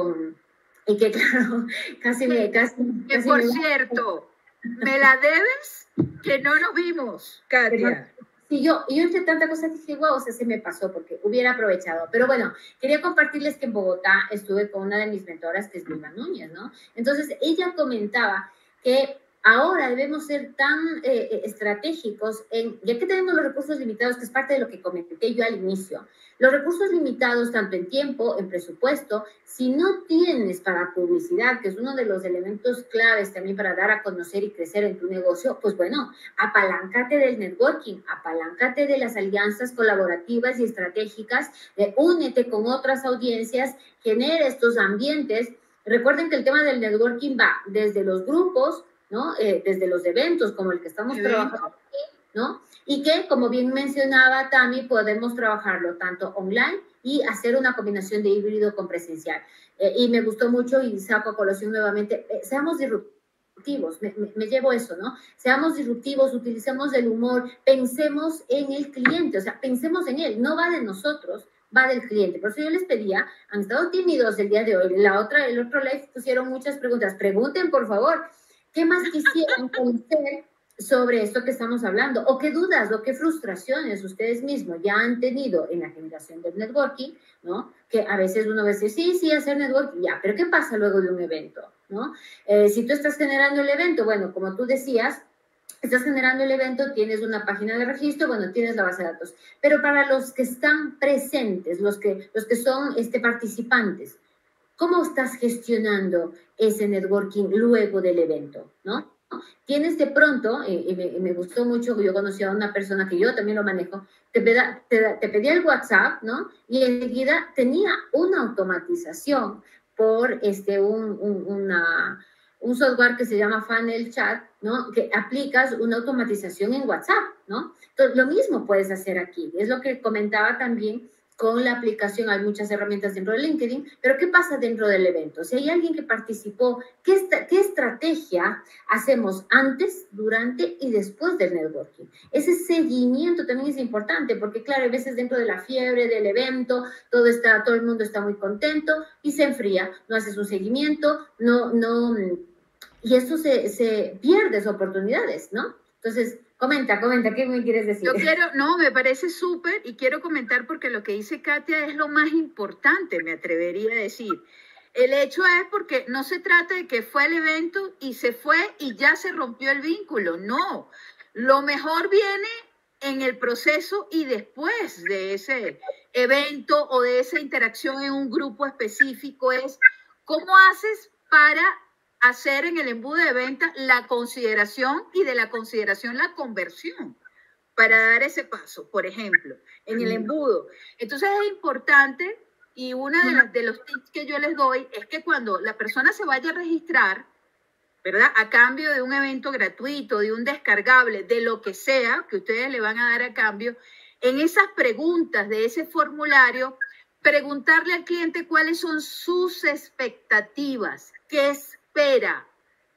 y que claro, casi por cierto, ¿me la debes? Que no nos vimos, Katia. Sí, yo entre tanta cosa dije, wow, o sea, se me pasó porque hubiera aprovechado. Pero bueno, quería compartirles que en Bogotá estuve con una de mis mentoras, que es Vilma Núñez, ¿no? Entonces, ella comentaba que ahora debemos ser tan estratégicos, ya que tenemos los recursos limitados, que es parte de lo que comenté yo al inicio. Los recursos limitados, tanto en tiempo, en presupuesto, si no tienes para publicidad, que es uno de los elementos claves también para dar a conocer y crecer en tu negocio, pues bueno, apaláncate del networking, apaláncate de las alianzas colaborativas y estratégicas, únete con otras audiencias, genera estos ambientes. Recuerden que el tema del networking va desde los grupos, ¿no? Desde los eventos como el que estamos trabajando aquí, ¿no? Y que, como bien mencionaba Tami, podemos trabajarlo tanto online y hacer una combinación de híbrido con presencial. Y me gustó mucho y saco a colación nuevamente, seamos disruptivos, me llevo eso, ¿no? Seamos disruptivos, utilicemos el humor, pensemos en el cliente, o sea, pensemos en él, no va de nosotros, va del cliente. Por eso yo les pedía, han estado tímidos el día de hoy, el otro live pusieron muchas preguntas, pregunten por favor, ¿qué más quisieran conocer sobre esto que estamos hablando? ¿O qué dudas o qué frustraciones ustedes mismos ya han tenido en la generación del networking, ¿no? Que a veces uno va a decir, sí, hacer networking, ya, pero ¿qué pasa luego de un evento, ¿no? Si tú estás generando el evento, bueno, como tú decías, estás generando el evento, tienes una página de registro, bueno, tienes la base de datos. Pero para los que están presentes, los que son participantes, ¿cómo estás gestionando ese networking luego del evento, no? Tienes de pronto, y me gustó mucho, yo conocí a una persona que yo también lo manejo, te pedía el WhatsApp, ¿no? Y enseguida tenía una automatización por un software que se llama Funnel Chat, ¿no? Que aplicas una automatización en WhatsApp, ¿no? Entonces, lo mismo puedes hacer aquí. Es lo que comentaba también con la aplicación. Hay muchas herramientas dentro de LinkedIn, pero ¿qué pasa dentro del evento? Si hay alguien que participó, ¿qué estrategia hacemos antes, durante y después del networking? Ese seguimiento también es importante, porque claro, a veces dentro de la fiebre del evento, todo el mundo está muy contento y se enfría, no haces un seguimiento, y eso se pierde oportunidades, ¿no? Entonces, comenta, ¿qué me quieres decir? Me parece súper y quiero comentar porque lo que dice Katia es lo más importante, me atrevería a decir. El hecho es porque no se trata de que fue el evento y se fue y ya se rompió el vínculo, no. Lo mejor viene en el proceso y después de ese evento o de esa interacción en un grupo específico es cómo haces para hacer en el embudo de venta la consideración y de la consideración la conversión para dar ese paso, por ejemplo, en el embudo. Entonces es importante y uno de los tips que yo les doy es que cuando la persona se vaya a registrar, ¿verdad? A cambio de un evento gratuito, de un descargable, de lo que sea que ustedes le van a dar a cambio, en esas preguntas de ese formulario, preguntarle al cliente cuáles son sus expectativas, qué espera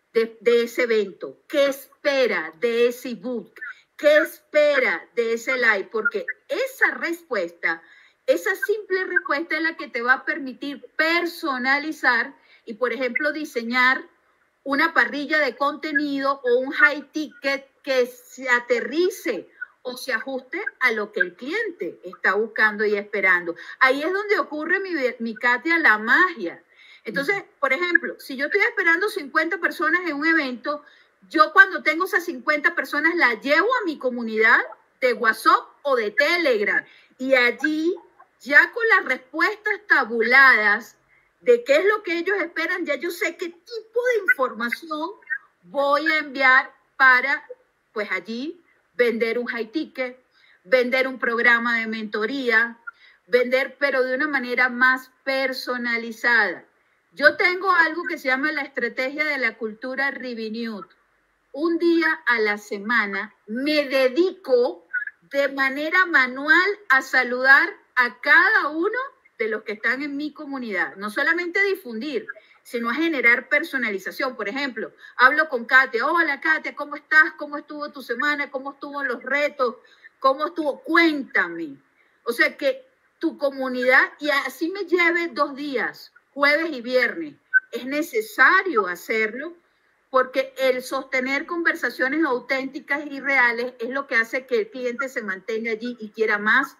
de ese evento, qué espera de ese ebook, qué espera de ese live, porque esa respuesta, esa simple respuesta es la que te va a permitir personalizar y, por ejemplo, diseñar una parrilla de contenido o un high ticket que se aterrice o se ajuste a lo que el cliente está buscando y esperando. Ahí es donde ocurre, mi Katia, la magia. Entonces, por ejemplo, si yo estoy esperando 50 personas en un evento, yo cuando tengo esas 50 personas las llevo a mi comunidad de WhatsApp o de Telegram y allí ya con las respuestas tabuladas de qué es lo que ellos esperan, ya yo sé qué tipo de información voy a enviar para, pues allí, vender un high ticket, vender un programa de mentoría, vender, pero de una manera más personalizada. Yo tengo algo que se llama la estrategia de la cultura Revenue. Un día a la semana me dedico de manera manual a saludar a cada uno de los que están en mi comunidad. No solamente difundir, sino a generar personalización. Por ejemplo, hablo con Katia. Hola, Katia, ¿cómo estás? ¿Cómo estuvo tu semana? ¿Cómo estuvo los retos? ¿Cómo estuvo? Cuéntame. O sea, que tu comunidad, y así me lleve 2 días, jueves y viernes, es necesario hacerlo porque el sostener conversaciones auténticas y reales es lo que hace que el cliente se mantenga allí y quiera más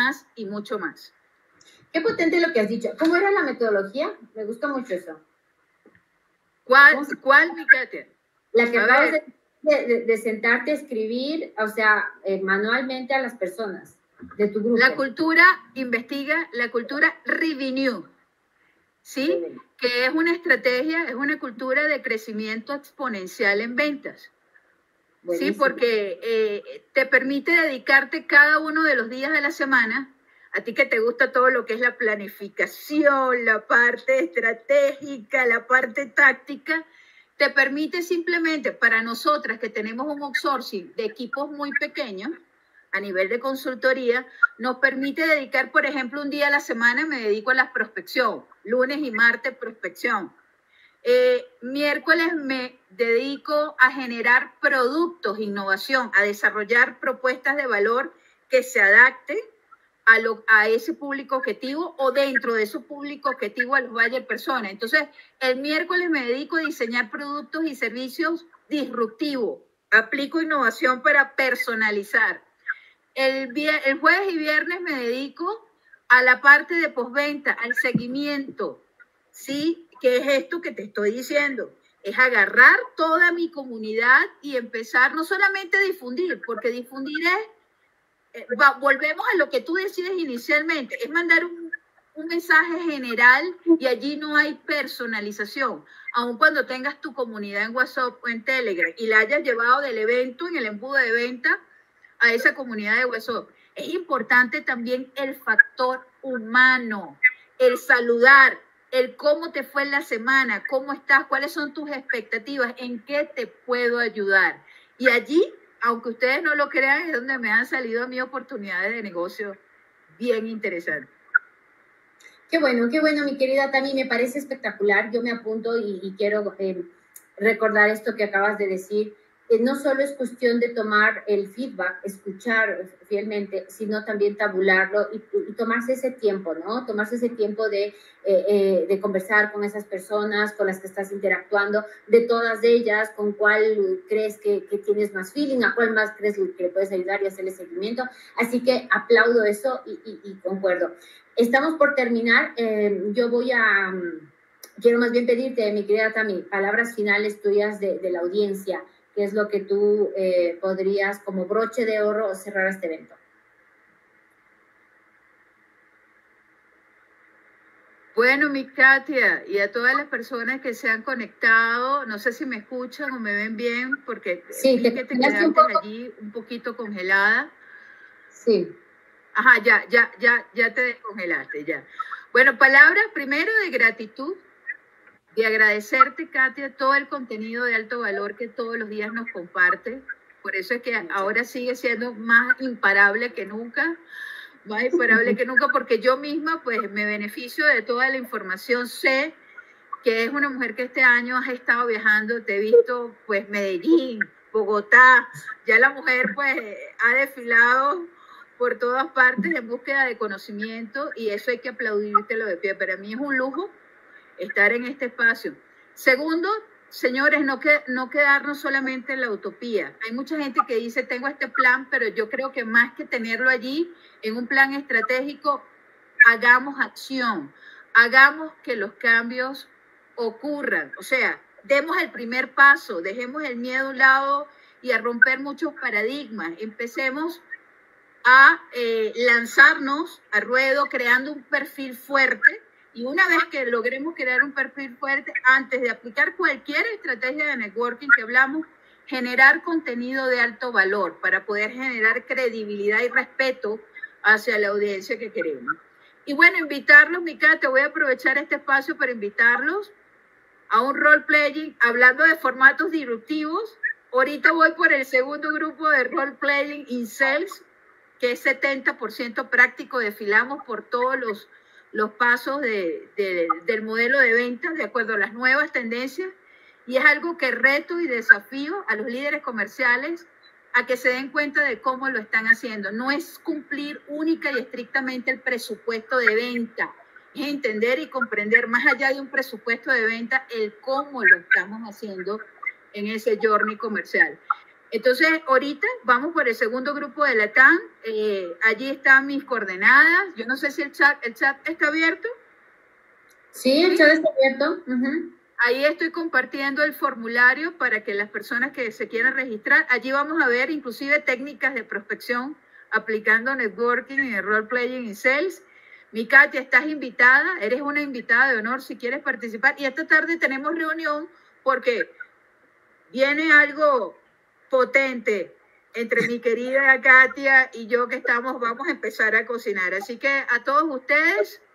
y mucho más. Qué potente lo que has dicho. ¿Cómo era la metodología? Me gusta mucho eso. ¿Cuál, mi Katia? La que acabas de sentarte a escribir, o sea, manualmente a las personas de tu grupo. La cultura, investiga la cultura Revenue, ¿sí? Que es una estrategia, es una cultura de crecimiento exponencial en ventas. Buenísimo. Sí, porque te permite dedicarte cada uno de los días de la semana, a ti que te gusta todo lo que es la planificación, la parte estratégica, la parte táctica, te permite simplemente, para nosotras que tenemos un outsourcing de equipos muy pequeños, a nivel de consultoría, nos permite dedicar, por ejemplo, un día a la semana me dedico a la prospección, lunes y martes prospección. Miércoles me dedico a generar productos, innovación, a desarrollar propuestas de valor que se adapten a ese público objetivo o dentro de ese público objetivo a los buyer personas. Entonces, el miércoles me dedico a diseñar productos y servicios disruptivos. Aplico innovación para personalizar. El jueves y viernes me dedico a la parte de postventa, al seguimiento, ¿sí? ¿Qué es esto que te estoy diciendo? Es agarrar toda mi comunidad y empezar no solamente a difundir, porque difundir es, volvemos a lo que tú decías inicialmente, es mandar un mensaje general y allí no hay personalización. Aun cuando tengas tu comunidad en WhatsApp o en Telegram y la hayas llevado del evento, en el embudo de venta, a esa comunidad de WhatsApp, es importante también el factor humano, el saludar, el cómo te fue en la semana, cómo estás, cuáles son tus expectativas, en qué te puedo ayudar. Y allí, aunque ustedes no lo crean, es donde me han salido a mí oportunidades de negocio bien interesantes. Qué bueno, mi querida Tami, me parece espectacular. Yo me apunto y quiero recordar esto que acabas de decir. No solo es cuestión de tomar el feedback, escuchar fielmente, sino también tabularlo y tomarse ese tiempo, ¿no? Tomarse ese tiempo de conversar con esas personas con las que estás interactuando, de todas ellas, con cuál crees que tienes más feeling, a cuál más crees que le puedes ayudar y hacerle seguimiento. Así que aplaudo eso y concuerdo. Estamos por terminar. Quiero más bien pedirte, mi querida Tami, palabras finales tuyas de la audiencia. ¿Qué es lo que tú podrías, como broche de oro, cerrar este evento? Bueno, mi Katia, y a todas las personas que se han conectado, no sé si me escuchan o me ven bien, porque sí, vi que te quedaste allí un poquito congelada. Sí. Ajá, ya te descongelaste, ya. Bueno, palabras primero de gratitud, de agradecerte, Katia, todo el contenido de alto valor que todos los días nos comparte. Por eso es que ahora sigue siendo más imparable que nunca, porque yo misma pues me beneficio de toda la información. Sé que es una mujer que este año has estado viajando, te he visto pues Medellín, Bogotá, ya la mujer pues ha desfilado por todas partes en búsqueda de conocimiento y eso hay que aplaudírtelo de pie. Para mí es un lujo estar en este espacio. Segundo, señores, no quedarnos solamente en la utopía. Hay mucha gente que dice, tengo este plan, pero yo creo que más que tenerlo allí en un plan estratégico, hagamos acción, hagamos que los cambios ocurran. O sea, demos el primer paso, dejemos el miedo a un lado y a romper muchos paradigmas. Empecemos a lanzarnos a ruedo creando un perfil fuerte. Y una vez que logremos crear un perfil fuerte, antes de aplicar cualquier estrategia de networking que hablamos, generar contenido de alto valor para poder generar credibilidad y respeto hacia la audiencia que queremos. Y bueno, invitarlos, Mica, te voy a aprovechar este espacio para invitarlos a un role-playing, hablando de formatos disruptivos. Ahorita voy por el segundo grupo de role-playing in sales, que es 70% práctico, desfilamos por todos los pasos del modelo de ventas de acuerdo a las nuevas tendencias y es algo que reto y desafío a los líderes comerciales a que se den cuenta de cómo lo están haciendo. No es cumplir única y estrictamente el presupuesto de venta, es entender y comprender más allá de un presupuesto de venta el cómo lo estamos haciendo en ese journey comercial. Entonces, ahorita vamos por el segundo grupo de la TAM. Allí están mis coordenadas. Yo no sé si el chat está abierto. Sí, el chat está abierto. Ahí estoy compartiendo el formulario para que las personas que se quieran registrar, allí vamos a ver inclusive técnicas de prospección aplicando networking y role-playing y sales. Mi Katia, estás invitada, eres una invitada de honor si quieres participar. Y esta tarde tenemos reunión porque viene algo potente entre mi querida Katia y yo que vamos a empezar a cocinar. Así que a todos ustedes,